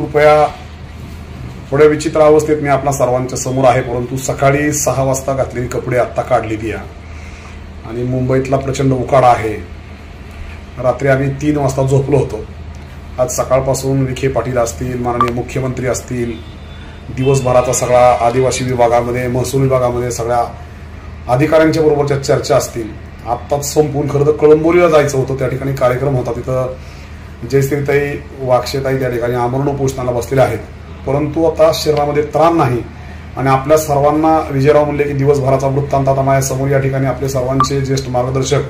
कृपया थोड्या विचित्र अवस्थेत मी आपल्या सर्वांच्या समोर आहे, परंतु सकाळी 6 वाजता घातलेली कपडे आत्ता काढलेली आहे आणि मुंबईतला प्रचंड उकाडा आहे। रात्री आम्ही 3 वाजता झोपलो होतो। आज सकाळपासून विखे पाटील असतील, माननीय मुख्यमंत्री असतील, दिवसभराचा सगळा आदिवासी विभागामध्ये, महसूल विभागामध्ये सगळ्या अधिकाऱ्यांच्या बरोबरच्या चर्चा असतील। आत्ताच संपून खरं तर कळंबोलीला जायचं होतं, त्या ठिकाणी कार्यक्रम होता। तिथं जयश्रीताई, वाक्षेताई त्या ठिकाणी आमरण उपोषणाला बसलेल्या आहेत, परंतु आता शरीरामध्ये त्राण नाही आणि आपल्या सर्वांना विजयराव म्हणले की दिवसभराचा वृत्तांत आता माझ्या समोर या ठिकाणी आपले सर्वांचे ज्येष्ठ मार्गदर्शक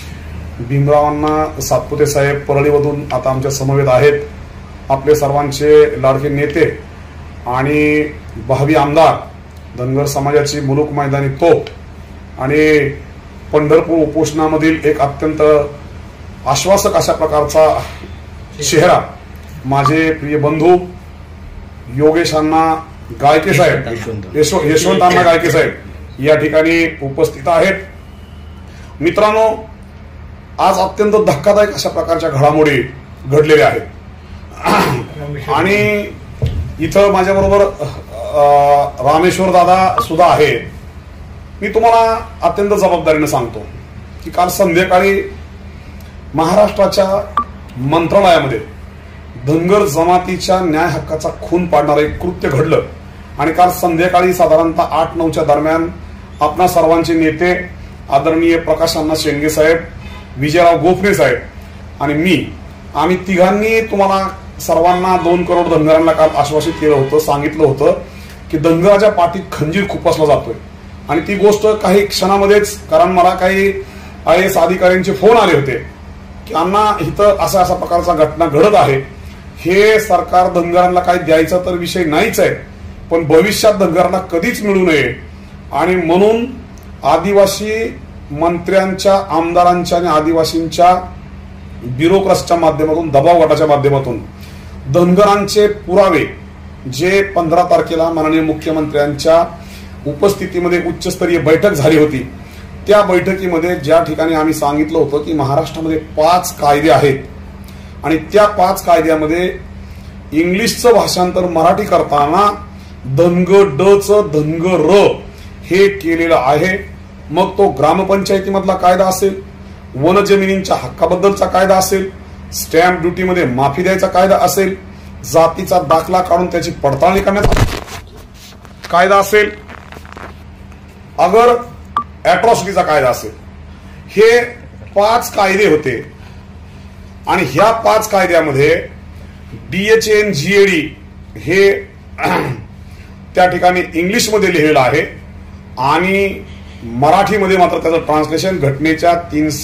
भीमरावांना सातपुते साहेब परळीमधून आता आमच्या समवेत आहेत। आपले सर्वांचे लाडके नेते आणि भावी आमदार, धनगर समाजाची मुलूक मैदानी तोप आणि पंढरपूर उपोषणामधील एक अत्यंत आश्वासक अशा प्रकारचा चेहरा माझे प्रिय बंधू योगेशांना गायके साहेब, यशवंतांना गायके साहेब या ठिकाणी उपस्थित आहेत। मित्रांनो, आज अत्यंत धक्कादायक अशा प्रकारच्या घडामोडी घडलेल्या आहेत आणि इथं माझ्याबरोबर रामेश्वर दादा सुद्धा आहेत। मी तुम्हाला अत्यंत जबाबदारीने सांगतो की काल संध्याकाळी महाराष्ट्राच्या मंत्रालयामध्ये धनगर जमातीच्या न्याय हक्काचा खून पाडणारं एक कृत्य घडलं आणि काल संध्याकाळी साधारणतः 8-9च्या दरम्यान आपणा सर्वांचे नेते आदरणीय प्रकाश अण्णा शेंडगे साहेब, विजयराव गोखले साहेब आणि आम्ही तिघांनी तुम्हाला सर्वांना 2 करोड धनगरांना काल आश्वासित केलं होतं, सांगितलं होतं की धनगराच्या पाठीत खंजीर खुपसला जातोय आणि ती गोष्ट काही क्षणामध्येच, कारण मला काही IAS अधिकाऱ्यांचे फोन आले होते की अण्णा इथं असा प्रकारचा घटना घडत आहे, हे सरकार धनगरांना काही द्यायचा तर विषय नाहीच आहे, पण भविष्यात धनगरांना कधीच मिळू नये आणि म्हणून आदिवासी मंत्र्यांच्या, आमदारांच्या आणि आदिवासींच्या ब्युरोक्रॅटच्या माध्यमातून, दबाव गटाच्या माध्यमातून धनगरांचे पुरावे जे 15 तारखेला माननीय मुख्यमंत्र्यांच्या उपस्थितीमध्ये उच्चस्तरीय बैठक झाली होती, त्या बैठकीमध्ये ज्या ठिकाणी आम्ही सांगितलं होतं की महाराष्ट्रामध्ये 5 कायदे आहेत आणि त्या 5 कायद्यामध्ये इंग्लिशचं भाषांतर मराठी करताना धनग-ड-चं धनग-र हे केलेलं आहे। मग तो ग्रामपंचायतीमधला कायदा असेल, वन जमिनींच्या हक्काबद्दलचा कायदा असेल, स्टॅम्प ड्युटीमध्ये माफी द्यायचा कायदा असेल, जातीचा दाखला काढून त्याची पडताळणी करण्याचा कायदा असेल, अगर अॅट्रॉसिटीचा कायदा असेल, हे 5 कायदे होते आणि ह्या 5 कायद्यामध्ये DHA GAD हे त्या ठिकाणी इंग्लिशमध्ये लिहिलेलं आहे आणि मराठीमध्ये मात्र त्याचं ट्रान्सलेशन घटनेच्या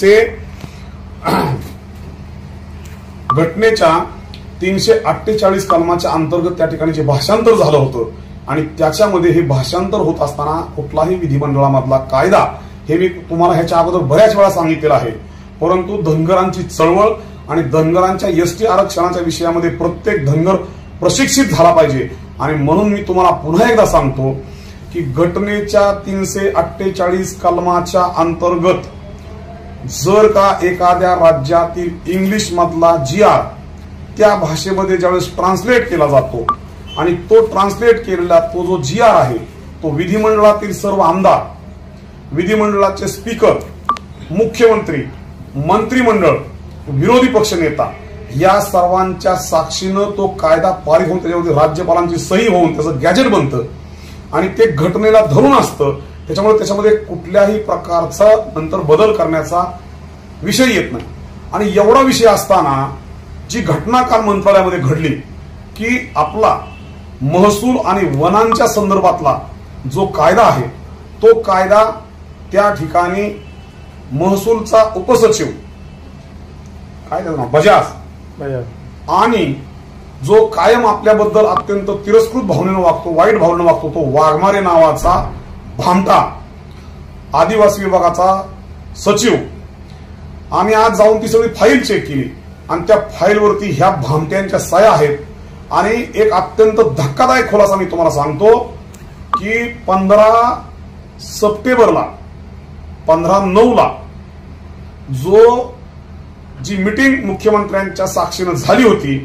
348 कलमाच्या अंतर्गत त्या ठिकाणी जे भाषांतर झालं होतं आणि त्याच्यामध्ये हे भाषांतर होत असताना कुठलाही विधिमंडळामधला कायदा, हे मी तुम्हाला ह्याच्या अगोदर बऱ्याच वेळा सांगितलेलं आहे, परंतु धनगरांची चळवळ आणि धनगरांच्या ST आरक्षणाच्या विषयामध्ये प्रत्येक धनगर प्रशिक्षित झाला पाहिजे आणि म्हणून मी तुम्हाला पुन्हा एकदा सांगतो की घटनेच्या 348 कलमाच्या अंतर्गत जर का एखाद्या राज्यातील इंग्लिश मधला GR त्या भाषेमध्ये ज्यावेळेस ट्रान्सलेट केला जातो आणि तो ट्रान्सलेट केलेला तो जो GR आहे तो विधिमंडळातील सर्व आमदार, विधिमंडळाचे स्पीकर, मुख्यमंत्री, मंत्रिमंडळ, विरोधी पक्षनेता या सर्वांच्या साक्षीनं तो कायदा पारित होऊन त्याच्यामध्ये राज्यपालांची सही होऊन त्याचं गॅजेट बनतं आणि ते घटनेला धरून असतं, त्याच्यामध्ये कुठल्याही प्रकारचा नंतर बदल करण्याचा विषय येत नाही। आणि एवढा विषय असताना जी घटना काल मंत्रालयामध्ये घडली की आपला महसूल आणि वनांच्या संदर्भातला जो कायदा आहे तो कायदा त्या ठिकाणी महसूलचा उपसचिव काय त्याचं नाव बजाज आणि जो कायम आपल्याबद्दल अत्यंत तिरस्कृत भावनेनं वागतो, वाईट भावनेनं वागतो, तो वाघमारे नावाचा भामटा आदिवासी विभागाचा सचिव, आम्ही आज जाऊन ती सगळी फाईल चेक केली आणि त्या फाईलवरती ह्या भामट्यांच्या सह्या आहेत आणि एक अत्यंत धक्कादायक खुलासा मी तुम्हाला सांगतो की 15 सप्टेंबरला 15/9 जी मीटिंग मुख्यमंत्र्यांच्या साक्षीनं झाली होती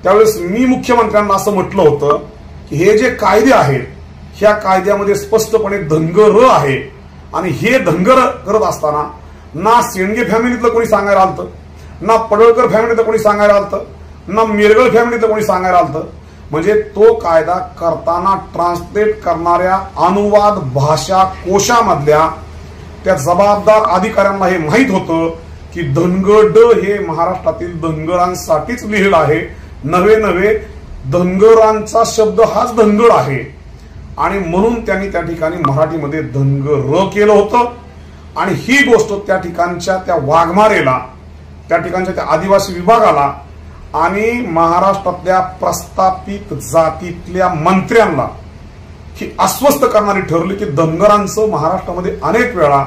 त्यावेळेस मी मुख्यमंत्र्यांना असं म्हटलं होतं की हे जे कायदे आहेत ह्या कायद्यामध्ये स्पष्टपणे धनगर आहे आणि हे धनगर करत असताना ना शेंडगे फॅमिलीतलं कोणी सांगायला आलतं, ना पडळकर फॅमिलीतलं कोणी सांगायला आलतं, ना मिरगळ फॅमिलीतलं कोणी सांगायला आलतं. म्हणजे तो कायदा करताना ट्रान्सलेट करणाऱ्या अनुवाद भाषा कोशामधल्या त्या जबाबदार अधिकाऱ्यांना हे माहीत होतं की धनगड हे महाराष्ट्रातील धनगरांसाठीच लिहिलं आहे, नव्हे धनगरांचा शब्द हाच धनगड आहे. आणि म्हणून त्यांनी त्या ठिकाणी मराठीमध्ये धनगर केलं होतं. आणि ही गोष्ट त्या ठिकाणच्या त्या वाघमारेला, त्या ठिकाणच्या त्या आदिवासी विभागाला आणि महाराष्ट्रातल्या प्रस्थापित जातीतल्या मंत्र्यांना ही अस्वस्थ करणारी ठरली की धनगरांचं महाराष्ट्रामध्ये अनेक वेळा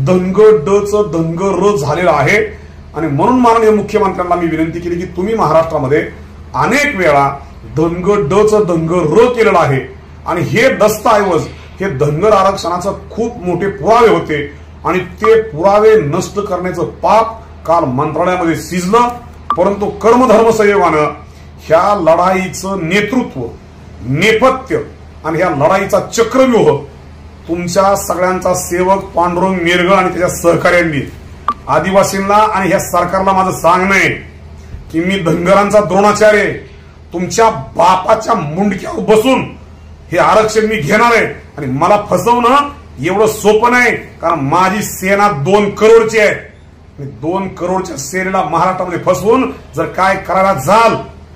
धनगडचं धनगर झालेलं आहे. आणि म्हणून माननीय मुख्यमंत्र्यांना मी विनंती केली की तुम्ही महाराष्ट्रामध्ये अनेक वेळा धनगडचं धनगर केलेलं आहे आणि हे दस्तऐवज हे धनगर आरक्षणाचं खूप मोठे पुरावे होते आणि ते पुरावे नष्ट करण्याचं पाप काल मंत्रालयामध्ये शिजलं. परंतु कर्मधर्म संयोगानं ह्या लढाईचं नेतृत्व, नेपथ्य आणि ह्या लढाईचा चक्रव्यूह तुमच्या सगळ्यांचा सेवक पांडुरंग मेरगळ आणि त्याच्या सहकार्यांनी आदिवासींना आणि ह्या सरकारला माझं सांगणं आहे की मी धनगरांचा द्रोणाचार्य तुमच्या बापाच्या मुंडक्यावर बसून हे आरक्षण मी घेणार आहे. आणि मला फसवणं एवढं सोपं नाही, कारण माझी सेना 2 करोडची आहे. 2 करोडच्या सेनेला महाराष्ट्रामध्ये फसवून जर काय करायला जाल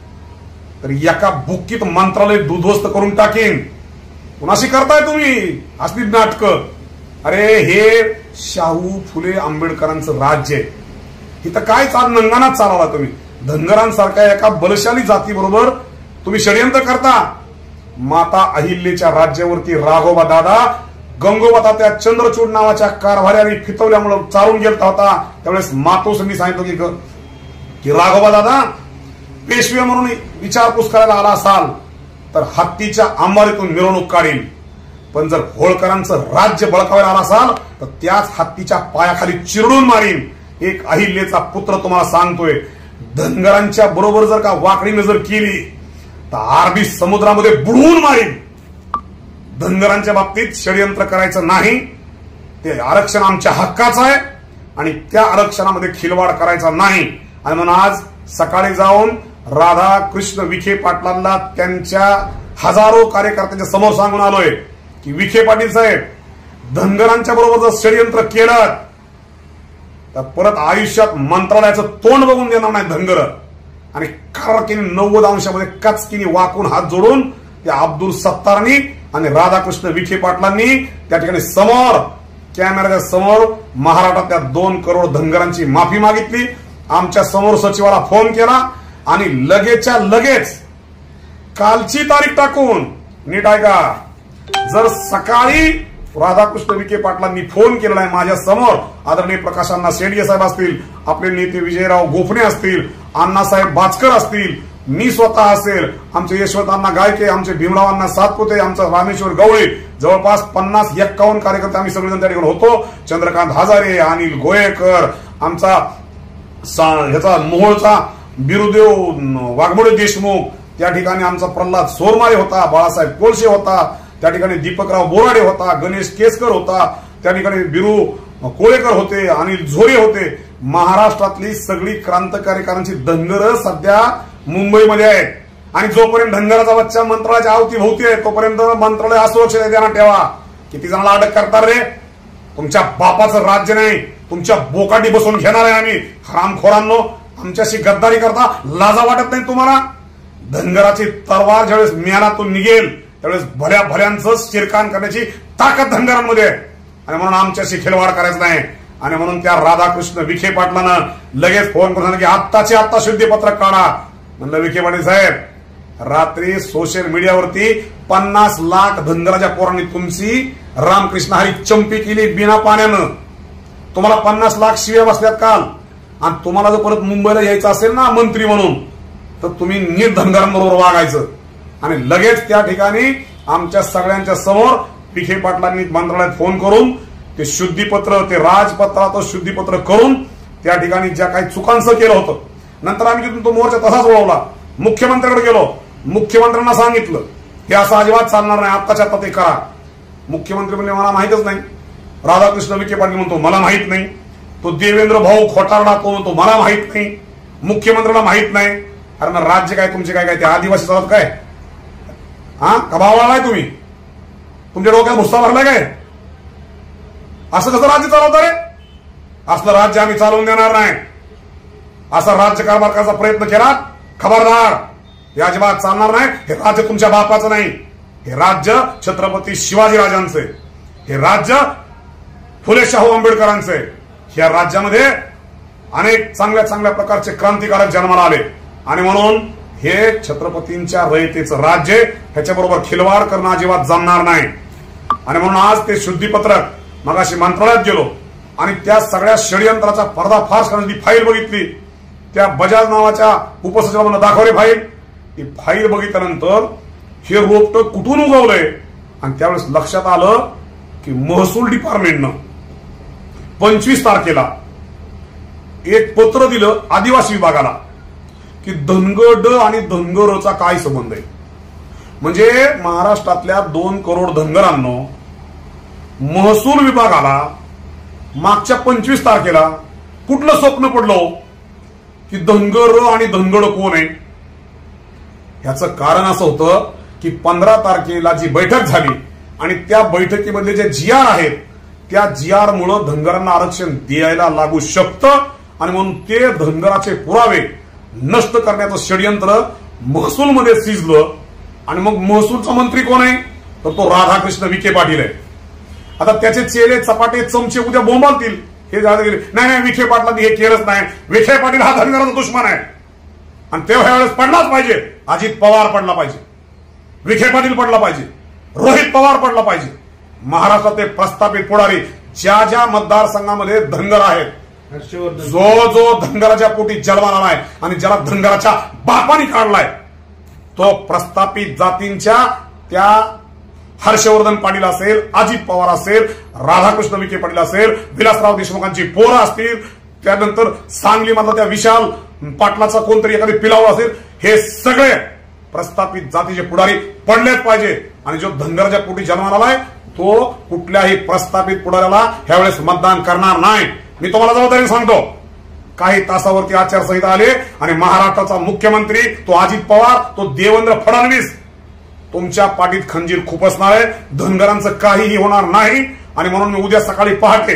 तर एका बुक्कीत मंत्रालय उद्ध्वस्त करून टाकेन. कुणाशी करताय तुम्ही असली नाटकं? अरे हे शाहू फुले आंबेडकरांचं राज्य आहे. इथं काय नंगानाच चालवला तुम्ही. धनगरांसारख्या एका बलशाली जातीबरोबर तुम्ही षडयंत्र करता. माता अहिल्याच्या राज्यावरती राघोबा दादा गंगोबा तात्या चंद्रचूड नावाच्या कारभाऱ्याने फितवल्यामुळे चालून गेला होता. त्यावेळेस मातोश्रींनी सांगितलं की राघोबा दादा पेशवे म्हणून विचारपूस करायला आला असाल तर हत्तीच्या अंबारीतून मिरवणूक काढील, पण जर होळकरांचं राज्य बळकावायला आला असाल तर त्याच हत्तीच्या पायाखाली चिरडून मारीन. एक अहिल्याचा पुत्र तुम्हाला सांगतोय, धनगरांच्या बरोबर जर का वाकडी नजर केली तर अरबी समुद्रामध्ये बुडवून मारीन. धनगरांच्या बाबतीत षडयंत्र करायचं नाही. ते आरक्षण आमच्या हक्काचं आहे आणि त्या आरक्षणामध्ये खिलवाड करायचा नाही. आणि म्हणून आज सकाळी जाऊन राधाकृष्ण विखे पाटलांना त्यांच्या हजारो कार्यकर्त्यांच्या समोर सांगून आलोय की विखे पाटील साहेब, धनगरांच्या बरोबर जर षडयंत्र केलं तर परत आयुष्यात मंत्रालयाचं तोंड बघून देणार नाही धनगर. आणि कारकिनी 90 अंशामध्ये कचकिनी वाकून हात जोडून त्या अब्दुल सत्तारनी आणि राधाकृष्ण विखे पाटलांनी त्या ठिकाणी समोर कॅमेऱ्याच्या समोर महाराष्ट्रातल्या 2 करोड धनगरांची माफी मागितली. आमच्या समोर सचिवाला फोन केला आणि लगेचच्या लगेच कालची तारीख टाकून, नीट ऐका, जर सकाळी राधाकृष्ण विखे पाटलांनी फोन केलेला आहे माझ्या समोर, आदरणीय प्रकाशांना शेंडगे साहेब असतील, आपले नेते विजयराव गोफणे असतील, अण्णासाहेब बाचकर असतील, मी स्वतः असेल, आमचे यशवंतांना गायके, आमचे भीमरावांना सातपुते, आमचा रामेश्वर गवळी, जवळपास 50-51 कार्यकर्ते आम्ही सगळेजण त्या ठिकाणी होतो. चंद्रकांत हजारे, अनिल गोयेकर, आमचा ह्याचा मोहोळचा बिरुदेव वाघमोडे देशमुख, त्या ठिकाणी आमचा प्रल्हाद सोरमारे होता, बाळासाहेब कोळशे होता, त्या ठिकाणी दीपकराव बोराडे होता, गणेश केसकर होता, त्या ठिकाणी बिरू कोळेकर होते, अनिल झोरे होते. महाराष्ट्रातली सगळी क्रांतिकारिकांची धनगर सध्या मुंबईमध्ये आहेत. आणि जोपर्यंत धनगराचा बच्चा मंत्रालयाच्या अवतीभोवती आहे तोपर्यंत मंत्रालय असुरक्षित आहे. त्यांना ठेवा. किती जणांना अटक करतात रे? तुमच्या बापाचं राज्य नाही, तुमच्या बोकाटी बसून घेणार आहे आम्ही. हरामखोरांनो, आमच्याशी गद्दारी करता लाजा वाटत नाही तुम्हाला? धनगराची तलवार ज्यावेळेस म्यानातून निघेल त्यावेळेस भल्या भल्यांचं शिरकान करण्याची ताकद धनगरांमध्ये आहे. आणि म्हणून आमच्याशी खिलवाड करायचं नाही. आणि म्हणून त्या राधाकृष्ण विखे पाटलानं लगेच फोन करून की आत्ताचे आत्ता शुद्धीपत्रक काढा. म्हणलं विखे पाटील साहेब, रात्री सोशल मीडियावरती 50 लाख धनगराच्या पोरांनी तुमची रामकृष्ण हरी चंपी केली बिना पाण्यानं. तुम्हाला 50 लाख शिव्या बसल्यात काल. आणि तुम्हाला जर परत मुंबईला यायचं असेल ना मंत्री म्हणून तर तुम्ही नीट धनगरांबरोबर वागायचं. आणि लगेच त्या ठिकाणी आमच्या सगळ्यांच्या समोर विखे पाटलांनी मंत्रालयात फोन करून ते शुद्धीपत्र, ते राजपत्राचं शुद्धीपत्र करून त्या ठिकाणी ज्या काही चुकांचं केलं होतं, नंतर आम्ही तिथून तो मोर्चा तसाच वळवला. मुख्यमंत्र्याकडे गेलो, मुख्यमंत्र्यांना सांगितलं हे असं अजिबात चालणार नाही, आत्ताच्या आता ते करा. मुख्यमंत्री म्हणले मला माहितच नाही. राधाकृष्ण विखे पाटील म्हणतो मला माहित नाही. तो देवेंद्र भाऊ खोटारडा तो म्हणतो मला माहित नाही. मुख्यमंत्र्याला माहित नाही. अरे मग राज्य काय तुमचे काय ते आदिवासी चालत काय? हा कबावळाय तुम्ही? तुमच्या डोक्यात भुस्सा भरलाय काय? असं कसं राज्य चालवतं रे? असलं राज्य आम्ही चालवून देणार नाही. असा राज्य कारभार करायचा प्रयत्न केला खबरदार, हे अजिबात चालणार नाही. हे राज्य तुमच्या बापाचं नाही, हे राज्य छत्रपती शिवाजीराजांचे, हे राज्य फुले शाहू आंबेडकरांचे. या राज्यामध्ये अनेक चांगल्या चांगल्या प्रकारचे क्रांतिकारक जन्माला आले आणि म्हणून हे छत्रपतींच्या रयतेचं राज्य, ह्याच्याबरोबर खिलवाड करणं अजिबात जमणार नाही. आणि म्हणून आज ते शुद्धीपत्रक मगाशी मंत्रालयात गेलो आणि त्या सगळ्या षडयंत्राचा पर्दाफाश करण्याची फाईल बघितली. त्या बजाज नावाच्या उपसचिवांना दाखवली फाईल. ती फाईल बघितल्यानंतर हे रोपटं कुठून उगवलंय आणि त्यावेळेस लक्षात आलं की महसूल डिपार्टमेंटनं 25 तारखेला एक पत्र दिलं आदिवासी विभागाला की धनगड आणि धनगरचा काय संबंध आहे. म्हणजे महाराष्ट्रातल्या 2 करोड धनगरांनो महसूल विभागाला मागच्या 25 तारखेला कुठलं स्वप्न पडलं की धनगर आणि धनगड कोण आहे. याचं कारण असं होतं की 15 तारखेला जी बैठक झाली आणि त्या बैठकीमध्ये जे GR आहेत त्या GR मुळे धनगरांना आरक्षण द्यायला लागू शकतं आणि म्हणून ते धनगराचे पुरावे नष्ट करण्याचं षडयंत्र महसूलमध्ये सिजलं. आणि मग महसूलचा मंत्री कोण आहे तर तो राधाकृष्ण विखे पाटील आहे. आता त्याचे चेले चपाटे चमचे उद्या बोंबालतील हे झालं गेले नाही नाही विखे पाटलांनी हे केलंच नाही, विखे पाटील हा धनगराचा दुश्मन आहे. आणि तेव्हा ह्यावेळेस पडलाच पाहिजे, अजित पवार पडला पाहिजे, विखे पाटील पडला पाहिजे, रोहित पवार पडला पाहिजे. महाराष्ट्रातले प्रस्थापित पुढारी ज्या ज्या मतदारसंघामध्ये धनगर आहेत, जो जो धनगराच्या पोटी जन्माला आलाय आणि ज्याला धनगराच्या बापाने काढलाय तो प्रस्थापित जातींच्या त्या हर्षवर्धन पाटील असेल, अजित पवार असेल, राधाकृष्ण विखे पाटील असेल, विलासराव देशमुखांची पोरं असतील, त्यानंतर सांगलीमधला त्या विशाल पाटलाचा कोणतरी एखादी पिलाव असेल, हे सगळे प्रस्थापित जातीचे पुढारी पडलेच पाहिजे. आणि जो धनगराच्या पोटी जन्माला आलाय तो कुठल्याही प्रस्थापित पुढाऱ्याला ह्यावेळेस मतदान करणार नाही. मी तुम्हाला जबाबदारीने सांगतो. काही तासावरती आचारसंहिता आली आणि महाराष्ट्राचा मुख्यमंत्री तो अजित पवार, तो देवेंद्र फडणवीस तुमच्या पाठीत खंजीर खुपसणार आहे. धनगरांचं काहीही होणार नाही. आणि म्हणून मी उद्या सकाळी पहाटे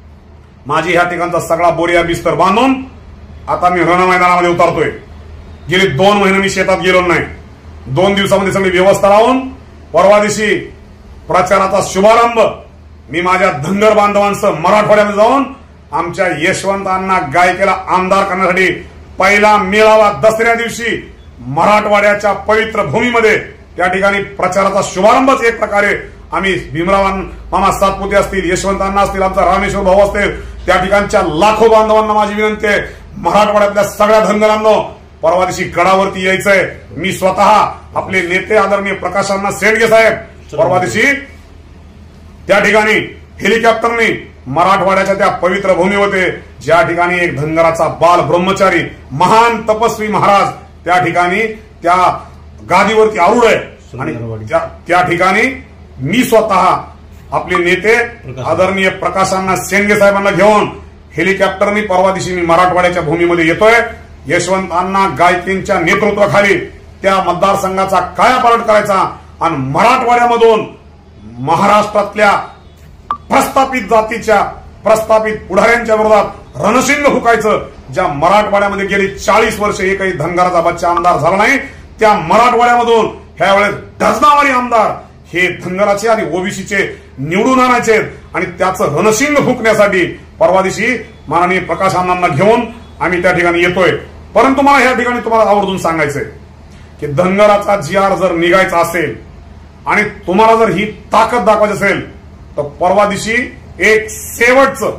माझी ह्या ठिकाणचा सगळा बोरिया बिस्तर बांधून आता मी रणमैदानामध्ये उतरतोय. गेली 2 महिने मी शेतात गेलो नाही. 2 दिवसामध्ये सगळी व्यवस्था लावून परवा दिवशी प्रचाराचा शुभारंभ मी माझ्या धनगर बांधवांसह मराठवाड्यामध्ये जाऊन आमच्या यशवंतांना गायकेला आमदार करण्यासाठी पहिला मेळावा दसऱ्या दिवशी मराठवाड्याच्या पवित्र भूमीमध्ये त्या ठिकाणी प्रचाराचा शुभारंभच एक प्रकारे आम्ही भीमराव मामा सातपुते असतील, यशवंतांना असतील, आमचा रामेश्वर भाऊ असतील, त्या ठिकाणच्या लाखो बांधवांना माझी विनंती आहे, मराठवाड्यातल्या सगळ्या धनगरांनो परवा दिवशी गडावरती यायचंय. मी स्वतः आपले नेते आदरणीय प्रकाशांना शेंडगे साहेब परवा दिवशी त्या ठिकाणी हेलिकॉप्टरने मराठवाड्याच्या त्या पवित्र भूमी होते ज्या ठिकाणी एक धनगराचा बाल ब्रह्मचारी महान तपस्वी महाराज त्या ठिकाणी त्या गादीवरती आरूढ आहे. आणि त्या ठिकाणी मी स्वतः आपले नेते आदरणीय प्रकाशांना शेंडगे साहेबांना घेऊन हेलिकॉप्टरने परवा दिवशी मी मराठवाड्याच्या भूमीमध्ये येतोय. यशवंतांना गायकींच्या नेतृत्वाखाली त्या मतदारसंघाचा कायापालट करायचा आणि मराठवाड्यामधून महाराष्ट्रातल्या प्रस्थापित जातीच्या प्रस्थापित पुढाऱ्यांच्या विरोधात रणशिंग फुकायचं. ज्या मराठवाड्यामध्ये गेली 40 वर्ष एकही धनगराचा बच्चा आमदार झाला नाही त्या मराठवाड्यामधून ह्यावेळेस डझनावारी आमदार हे धनगराचे आणि ओबीसीचे निवडून आणायचे आणि त्याचं रणशिंग फुकण्यासाठी परवा दिवशी माननीय प्रकाश अण्णांना घेऊन आम्ही त्या ठिकाणी येतोय. परंतु मला ह्या ठिकाणी तुम्हाला आवर्जून सांगायचंय की धनगराचा GR जर निघायचा असेल आणि तुम्हाला जर ही ताकद दाखवायची असेल तर परवा दिवशी एक शेवटचं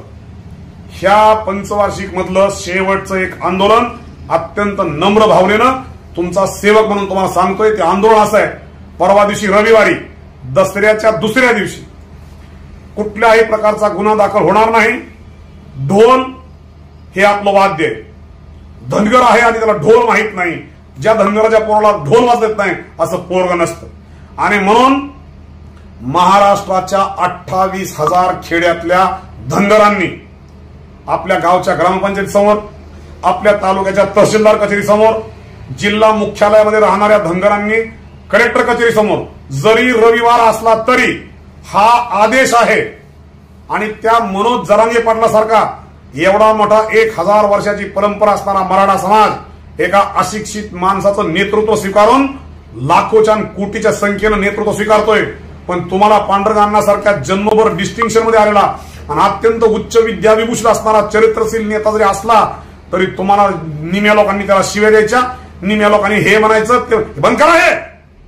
ह्या पंचवार्षिक मधलं शेवटचं एक आंदोलन अत्यंत नम्र भावनेनं तुमचा सेवक म्हणून तुम्हाला सांगतोय. ते आंदोलन असं आहे, परवा दिवशी रविवारी दसऱ्याच्या दुसऱ्या दिवशी कुठल्याही प्रकारचा गुन्हा दाखल होणार नाही. ढोल हे आपलं वाद्य आहे. धनगर आहे आणि त्याला ढोल माहित नाही, ज्या धनगराच्या पोराला ढोल वाजत नाही असं पोरग नसतं. आणि म्हणून महाराष्ट्राच्या 28,000 खेड्यातल्या धनगरांनी आपल्या गावच्या ग्रामपंचायत समोर, आपल्या तालुक्याच्या तहसीलदार कचेरी समोर, जिल्हा मुख्यालयामध्ये राहणाऱ्या धनगरांनी कलेक्टर कचेरी समोर, जरी रविवार असला तरी हा आदेश आहे. आणि त्या मनोज जरांगे पाटलासारखा एवढा मोठा 1000 वर्षाची परंपरा असणारा मराठा समाज एका अशिक्षित माणसाचं नेतृत्व स्वीकारून लाखोच्या कोटीच्या संख्येनं नेतृत्व स्वीकारतोय. पण तुम्हाला पांडुरंग अण्णासारख्या जन्मभर डिस्टिंक्शन मध्ये आलेला आणि अत्यंत उच्च विद्याविभूषित असणारा चरित्रशील नेता जरी असला तरी तुम्हाला निम्या लोकांनी त्याला शिव्या द्यायच्या, निम्या लोकांनी हे म्हणायचं ते बंद करा. हे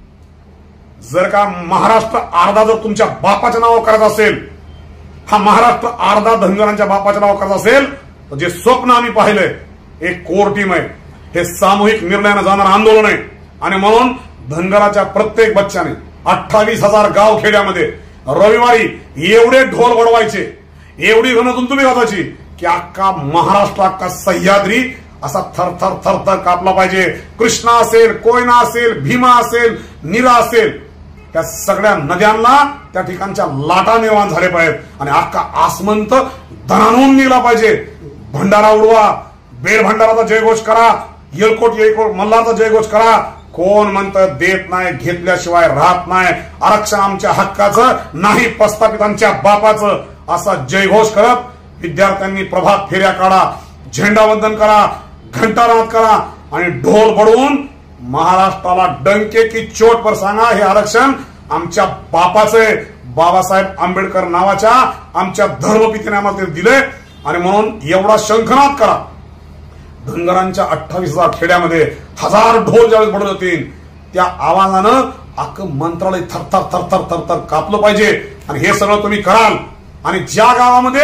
जर का महाराष्ट्र अर्धा जर तुमच्या बापाच्या नावावर करायचा असेल, हा महाराष्ट्र अर्धा धनगरांच्या बापाच्या नावावर करायचा असेल तर जे स्वप्न आम्ही पाहिलंय एक कोर टीम आहे, हे सामूहिक निर्णयानं जाणार आंदोलन आहे. आणि म्हणून धनगराच्या प्रत्येक बच्चाने 28,000 गाव खेड्यामध्ये रविवारी एवढे ढोल वडवायचे, एवढी रणधुंदुबी वाजायची की अख्खा महाराष्ट्र, अख्खा सह्याद्री असा थरथर थरथर कापला पाहिजे. कृष्णा असेल, कोयना असेल, भीमा असेल, नीरा असेल, त्या सगळ्या नद्यांना त्या ठिकाणच्या लाटा निर्माण झाले पाहिजेत आणि अख्खा आसमंत दणाणून निघला पाहिजे. भंडारा उडवा, बेल भंडाराचा जयघोष करा, येळकोट मल्हारचा जयघोष करा. कोण म्हणतं देत नाही, घेतल्याशिवाय राहत नाही, आरक्षण आमच्या हक्काचं नाही, प्रस्थापितांच्या बापाचं, असा जयघोष करत विद्यार्थ्यांनी प्रभात फेऱ्या काढा, झेंडावंदन करा, घंटानाद करा आणि ढोल बडवून महाराष्ट्राला डंके की चोट पर सांगा हे आरक्षण आमच्या बापाचं आहे. बाबासाहेब आंबेडकर नावाच्या आमच्या धर्मपितेने आम्हाला ते दिले. आणि म्हणून एवढा शंखनाद करा. धनगरांच्या 28,000 खेड्यामध्ये 1000 ढोल ज्यावेळेस बडवले जातील त्या आवाजानं अख्खं मंत्रालय थरथर थरथर थरथर कापलं पाहिजे. आणि हे सगळं तुम्ही कराल. आणि ज्या गावामध्ये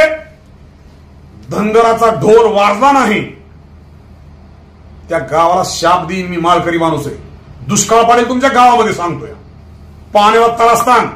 धनगराचा ढोल वाजला नाही त्या गावाला शाप देईन मी, मालकरी माणूस आहे. दुष्काळ पडेल तुमच्या गावामध्ये सांगतोय. पाण्याला तरासतान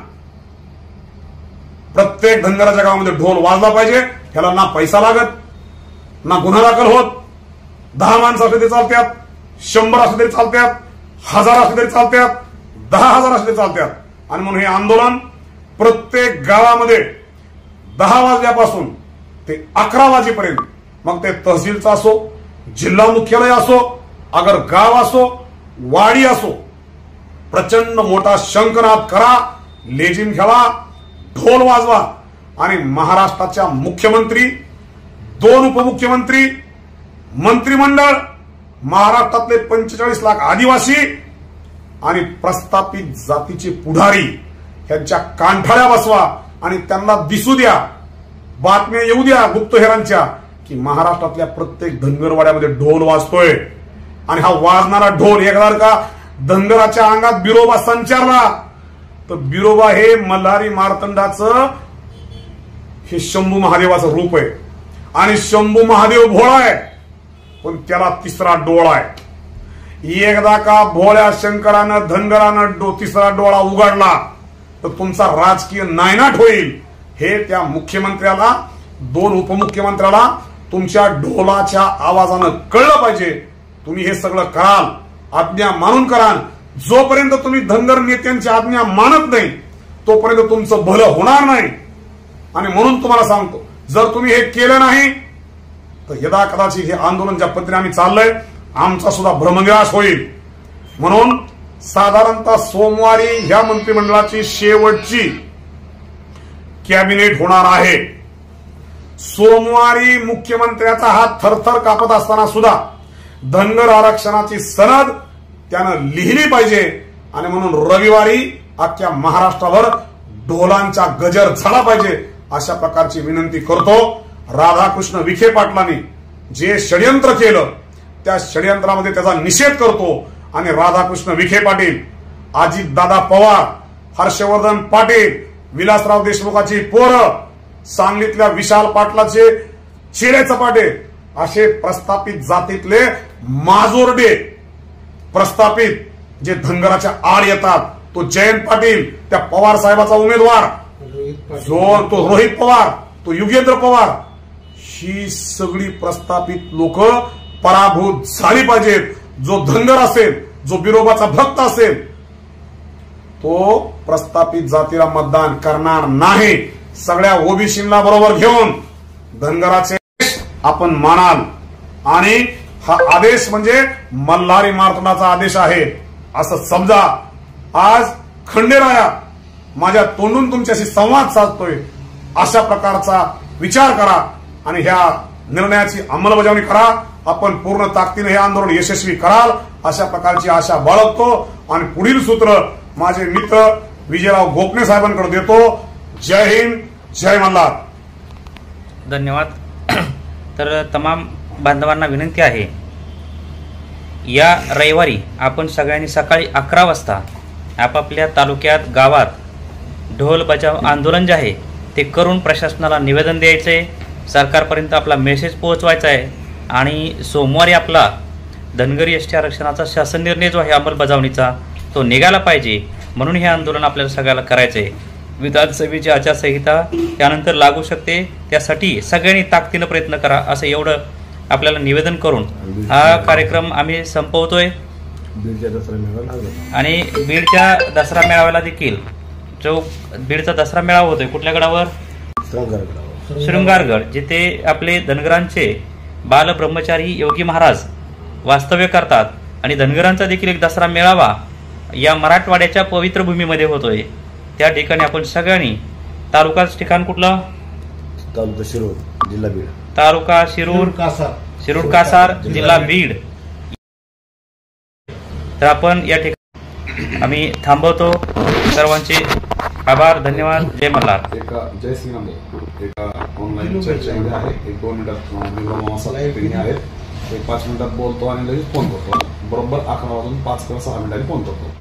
प्रत्येक धनगराच्या गावामध्ये ढोल वाजला पाहिजे. ह्याला ना पैसा लागत, ना गुन्हा दाखल होत. 10 माणसं असले तरी चालतात, 100 असले तरी चालतात, 1000 असले तरी चालतात, 10,000 असले तरी चालतात. आणि म्हणून हे आंदोलन प्रत्येक गावामध्ये 10 वाजल्यापासून ते 11 वाजेपर्यंत, मग ते तहसीलचा असो, जिल्हा मुख्यालय असो, अगर गाव असो, वाडी असो, प्रचंड मोठा शंखनाद करा, लेझिम खेळा, ढोल वाजवा. आणि महाराष्ट्राच्या मुख्यमंत्री, 2 उपमुख्यमंत्री, मंत्रिमंडळ, महाराष्ट्रातले 45 लाख आदिवासी आणि प्रस्थापित जातीचे पुढारी यांच्या कांठाळ्या बसवा आणि त्यांना दिसू द्या, बातम्या येऊ द्या गुप्तहेरांच्या की महाराष्ट्रातल्या प्रत्येक धनगरवाड्यामध्ये ढोल वाजतोय. आणि हा वाजणारा ढोल एकदा का धनगराच्या अंगात बिरोबा संचारला तर बिरोबा हे मल्हारी मार्तंडाचं हे शंभू महादेवाचं रूप आहे. आणि शंभू महादेव भोळा आहे पण त्याला तिसरा डोळा आहे. एकदा का भोळ्या शंकरानं धनगरानं तिसरा डोळा उघडला तर तुमचा राजकीय नायनाट होईल. हे त्या मुख्यमंत्र्याला, 2 उपमुख्यमंत्र्याला तुमच्या ढोलाच्या आवाजानं कळलं पाहिजे. तुम्ही हे सगळं कराल, आज्ञा मानून कराल. जोपर्यंत तुम्ही धनगर नेत्यांची आज्ञा मानत नाही तोपर्यंत तुमचं भलं होणार नाही. आणि म्हणून तुम्हाला सांगतो, जर तुम्ही हे केलं नाही तर यदा कदाचित हे आंदोलन ज्या पद्धतीने आम्ही चाललंय आमचा सुद्धा भ्रमनिराश होईल. म्हणून साधारणतः सोमवारी ह्या मंत्रिमंडळाची शेवटची कॅबिनेट होणार आहे. सोमवारी मुख्यमंत्र्याचा हात थरथर कापत असताना सुद्धा धनगर आरक्षणाची सनद त्यानं लिहिली पाहिजे. आणि म्हणून रविवारी अख्ख्या महाराष्ट्राभर ढोलांचा गजर झाला पाहिजे अशा प्रकारची विनंती करतो. राधाकृष्ण विखे पाटलांनी जे षडयंत्र केलं त्या षडयंत्रामध्ये त्याचा निषेध करतो. आणि राधाकृष्ण विखे पाटील, अजितदादा पवार, हर्षवर्धन पाटील, विलासराव देशमुखाची पोरं, सांगलीतल्या विशाल पाटलाचे चिरे चपाटे असे प्रस्थापित जातीतले माजोर्डे प्रस्थापित जे धनगराच्या आड येतात, तो जयंत पाटील, त्या पवार साहेबाचा उमेदवार जो तो रोहित पवार, तो युगेंद्र पवार, ही सगळी प्रस्थापित लोक पराभूत झाली पाहिजेत. जो धनगर असेल, जो बिरोबाचा भक्त असेल, तो प्रस्थापित जातीला मतदान करणार नाही. सगळ्या ओबीसीला बरोबर घेऊन धनगराचे आपण मानाल. आणि हा आदेश म्हणजे मल्हारी मार्तंडाचा आदेश आहे असं समजा. आज खंडेराया माझ्या तोंडून तुमच्याशी संवाद साधतोय, अशा प्रकारचा विचार करा आणि ह्या निर्णयाची अंमलबजावणी करा. आपण पूर्ण ताकदीने हे आंदोलन यशस्वी कराल अशा प्रकारची आशा बाळगतो. आणि पुढील सूत्र माझे मित्र विजयराव गोपने साहेबांकडे देतो. जय हिंद, जय मल्हार. धन्यवाद. तर तमाम बांधवांना विनंती आहे, या रविवारी आपण सगळ्यांनी सकाळी 11 वाजता आपापल्या तालुक्यात, गावात ढोल बजाव आंदोलन जे आहे ते करून प्रशासनाला निवेदन द्यायचे, सरकारपर्यंत आपला मेसेज पोहोचवायचा आहे. आणि सोमवारी आपला धनगरी एसटी आरक्षणाचा शासन निर्णय जो आहे अंमलबजावणीचा तो निघाला पाहिजे. म्हणून हे आंदोलन आपल्याला सगळ्याला करायचं आहे. विधानसभेची आचारसंहिता त्यानंतर लागू शकते, त्यासाठी सगळ्यांनी ताकदीनं प्रयत्न करा असं एवढं आपल्याला निवेदन करून हा कार्यक्रम आम्ही संपवतोय. आणि बीडच्या दसरा मेळाव्याला देखील, जो बीडचा दसरा मेळावा होतोय कुठल्या गडावर, शृंगारगड, जिथे आपले धनगरांचे बाल ब्रह्मचारी योगी महाराज वास्तव्य करतात. आणि धनगरांचा देखील एक दसरा मेळावा या मराठवाड्याच्या पवित्र भूमीमध्ये होतोय. त्या ठिकाणी आपण सगळ्यांनी, तालुकाच ठिकाण कुठलं, तालुका शिरूर, जिल्हा बीड, तालुका शिरूर कासार, जिल्हा बीड. तर आपण या ठिकाणी आम्ही थांबवतो. सर्वांचे आभार, धन्यवाद. जय मल्हार. जय श्रीराम. एका ऑनलाईन चर्चेमध्ये आहे, 1-2 मिनिटात आहेत, 5 मिनिटात बोलतो आणि लगेच फोन करतो. बरोबर 11 वाजून 5 किंवा 6 मिनिटांनी फोन करतो.